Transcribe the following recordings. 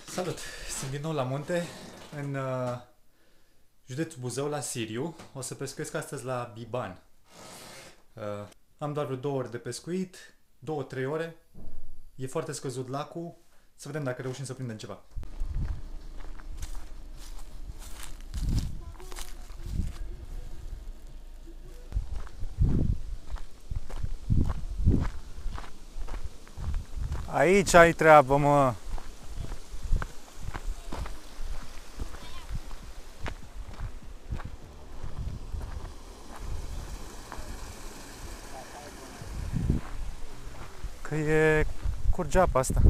Salut! Sunt din nou la munte, în județul Buzău, la Siriu. O să pescuiesc astăzi la Biban. Am doar vreo 2 ore de pescuit, 2-3 ore. E foarte scăzut lacul. Să vedem dacă reușim să prindem ceva. Aici ai treabă, mă! Că e curge apa asta.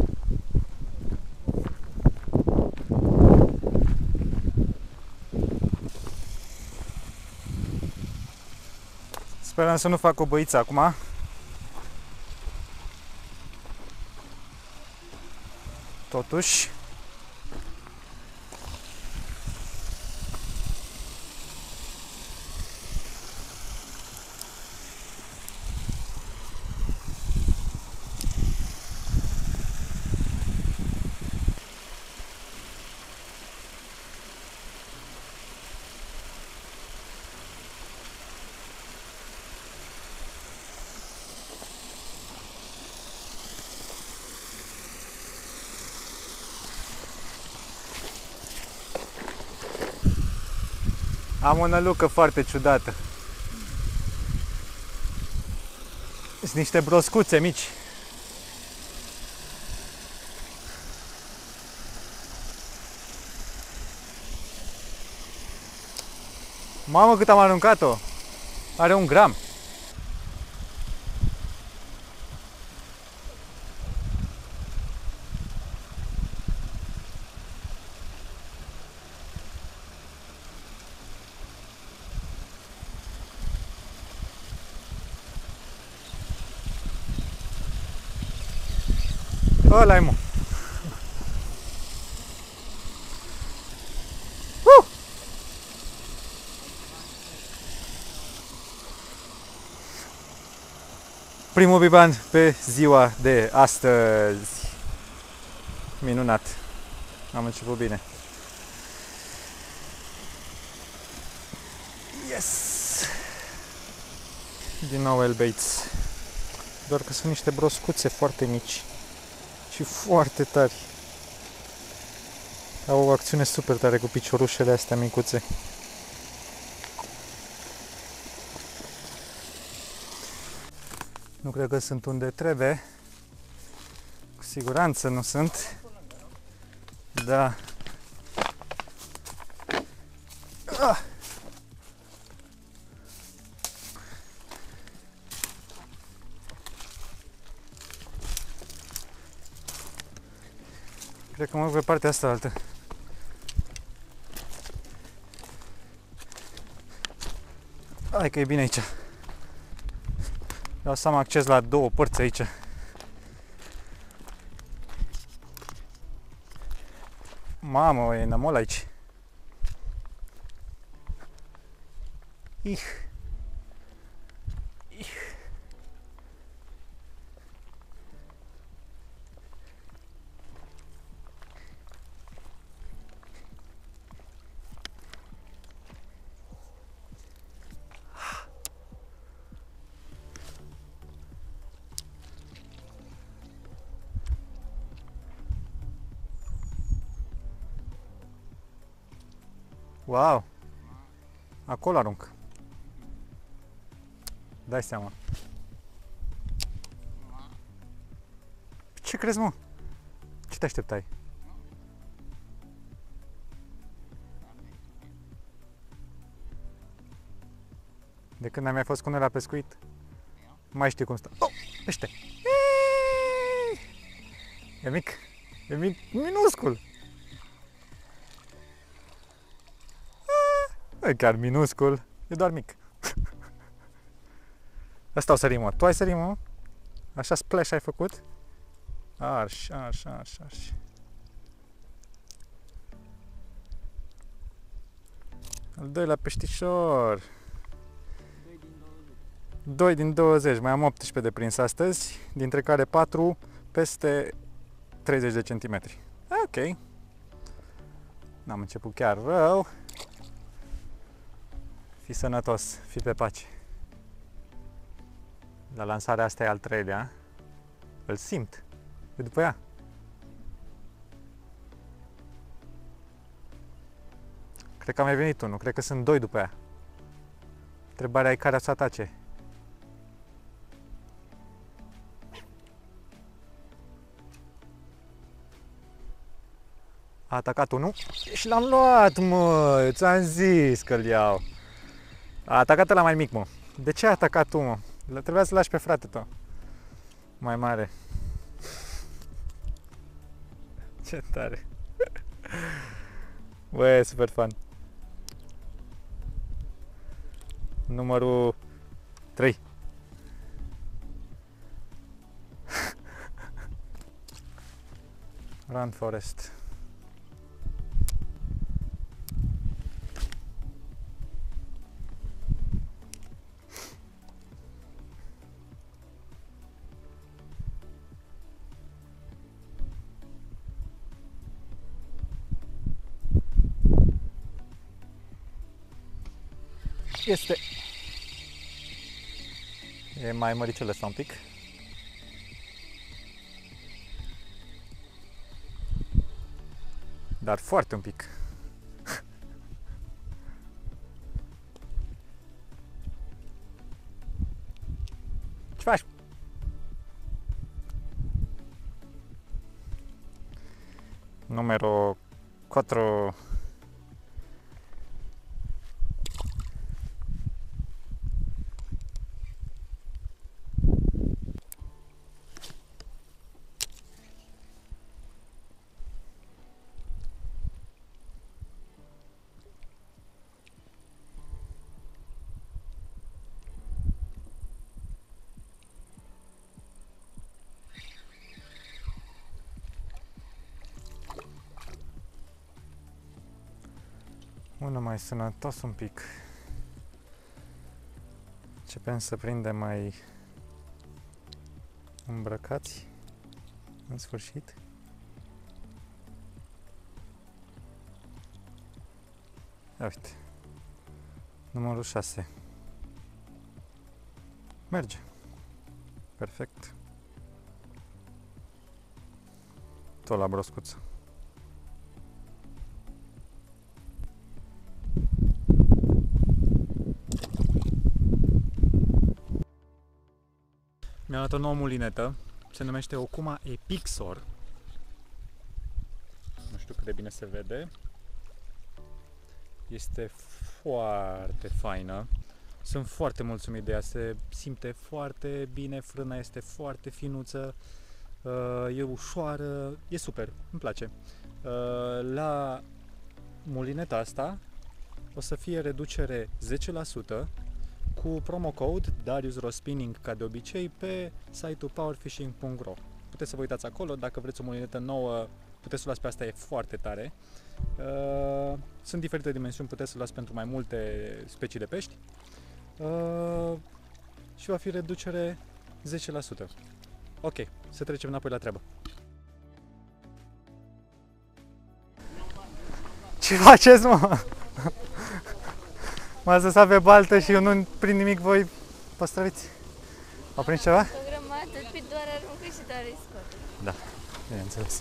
Sperăm să nu fac o băiță acum. Totuși. Am o nălucă foarte ciudată. Sunt niște broscuțe mici. Mamă, cât am aruncat-o! Are 1 gram. Ăla-i, mă! Primul biban pe ziua de astăzi. Minunat. Am început bine. Yes! Din nou L-baits. Doar că sunt niște broscuțe foarte mici și foarte tari. Au o acțiune super tare cu piciorușele astea micuțe. Nu cred că sunt unde trebuie. Cu siguranță nu sunt. Da. Cred că mă duc pe partea asta altă. Hai că e bine aici. Vreau să am acces la 2 părți aici. Mamă, e namol aici. Ih. Ih. Wow! Acolo arunc. Dai seama. Ce crezi, mă? Ce te așteptai? De când am mai fost cu noi la pescuit? Mai știu cum stă. Oh! Pește! E mic. E mic. Minuscul. Nu e chiar minuscul. E doar mic. Asta o sărim, mă. Tu ai sărit, mă? Așa splash ai făcut? Arș, arș, arș, arș. Al doilea peștișor. 2 din 20. Mai am 18 de prins astăzi, dintre care 4 peste 30 de centimetri. Ok. N-am început chiar rău. Fii sănătos, fii pe pace. La lansarea asta e al 3-lea. Îl simt. E după ea. Cred că a mai venit unul. Cred că sunt 2 după ea. Întrebarea e care o să atace. A atacat unul și l-am luat, mă! Ți-am zis că-l iau. A atacat ăla mai mic, mă. De ce a atacat tu, mă? Trebuia să-l lași pe frate tău. Mai mare. Ce tare. Bă, e super fun. Numărul 3. Run Forest. Este. E mai măricel ăsta un pic. Dar foarte un pic. Ce faci? Numero 4. Unul mai sănătos un pic. Începem să prindem mai îmbrăcați în sfârșit. Ia uite. Numărul 6. Merge. Perfect. Tot la broscuță. Mi-a luat o nouă mulinetă, se numește Okuma Epixor. Nu știu cât de bine se vede. Este foarte faină. Sunt foarte mulțumit de ea, se simte foarte bine, frâna este foarte finuță, e ușoară, e super, îmi place. La mulineta asta o să fie reducere 10% cu promo code Darius Rospinning, ca de obicei, pe site-ul powerfishing.ro. Puteți să vă uitați acolo, dacă vreți o mulinetă nouă, puteți să o luați pe asta, e foarte tare. Sunt diferite dimensiuni, puteți să o luați pentru mai multe specii de pești. Și va fi reducere 10%. Ok, să trecem înapoi la treabă. Ce faceți, mă? M-ați lăsat pe baltă și eu nu prind nimic, voi păstrăviți. Au prins ceva? O grămadă, pe doar aruncă și doar îi scoate. Da, bineînțeles.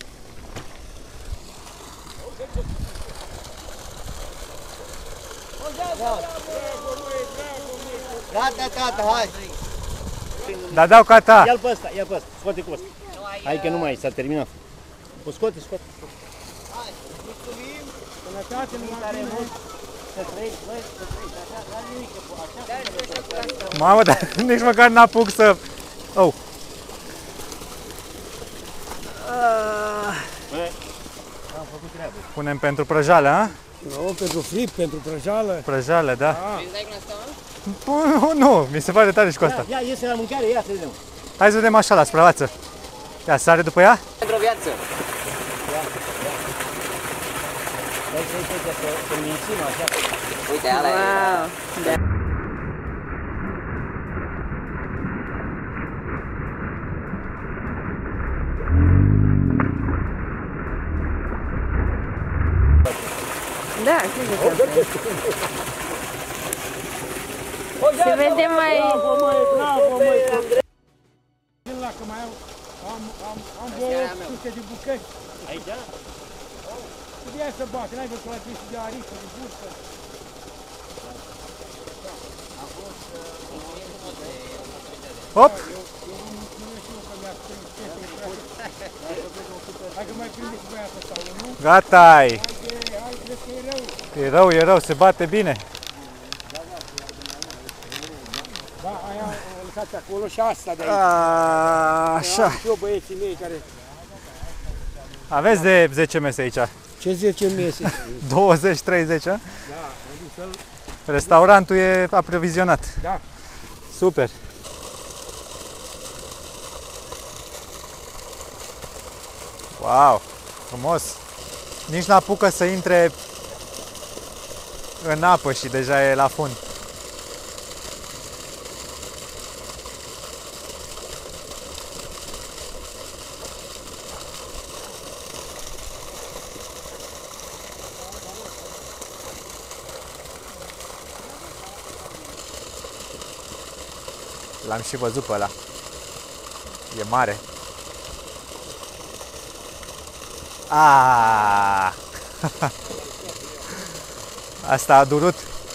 Gata, gata, hai! Da, dau ca ta! Ia-l pe ăsta, ia-l pe ăsta, scoate cu ăsta. Hai că nu mai s-a terminat. O scoate, scoate. Hai, mulțumim! Sănătate, mâncare mult! Să trăiți, băi, să trăiți, așa, dar nimic, așa. Mamă, dar nici măcar n-apuc să... Oh! Băi, am făcut treabă. Punem pentru prăjală, a? Nu, pentru fript, pentru prăjală. Prăjală, da. Vrei să dai cu asta, mă? Nu, mi se pare tare și cu asta. Ia, iese la mâncare, ia să vedem. Hai să vedem așa, la suprafață. Ia, sare după ea? Pentru o viață. Dai să mințim așa. Uite, ala e. Wow. Da. Da, cred că s-a prins. Se vede mai... Bravo, măi! La că mai am două sute de bucăți. Aici? Putea să bate, n-ai văzut la trei de aripă, de bursă. Hop! Hai că mai prinde cu băiatul ăsta, nu? Gata-i! Hai, crezi că e rău. E rău, se bate bine. Da, aia o lăsați acolo și asta de aici. Așa. Am și eu băieții mei care... Aveți de 10 mese aici? Ce 10 mese? 20-30, a? Da, am zis să-l... Restaurantul e aprovizionat. Da. Super. Wow, frumos. Nici n-apucă să intre în apă și deja e la fund. L-am și văzut pe ăla. E mare. Ah! Asta a durut.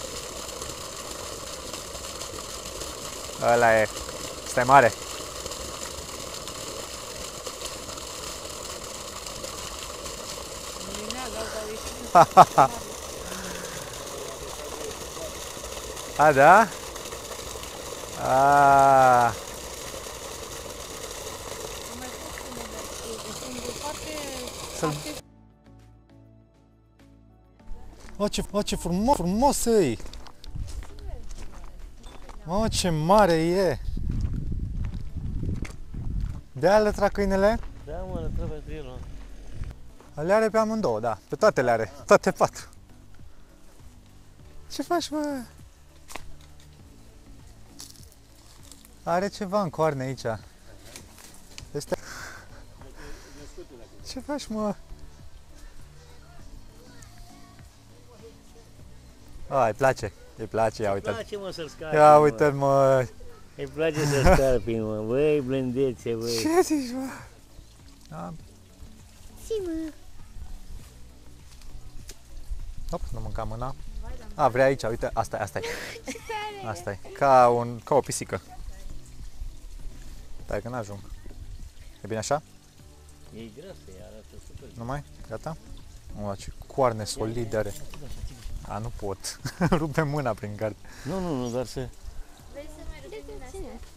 Ăla e. Asta e mare. A, da? Ah. Ce frumos e! Oh, ce mare e! De-aia lătra câinele? Da, mă, le trebuie pe el. Le are pe amândouă, da. Pe toate le are. Toate patru. Ce faci, mă? Are ceva în coarne aici. Este... Ce faci, mă? Îi place. Îi place, ia uite-l. Îi place, mă, să-l scarpi. Ia uite-l, mă. Îi place să scarpi, mă. Băi, blândețe, băi. Ce zici, mă? Da. Hop, nu mânca mâna. A, vrea aici, uite, asta e. Asta e, ca o pisică. Stai că n-ajung. E bine așa? E grasă, arată super. Nu mai? Gata? O, ce coarne solide are. A, nu pot. Rupe mâna prin carte. Nu, doar să... Vrei să mai rugăm din astea?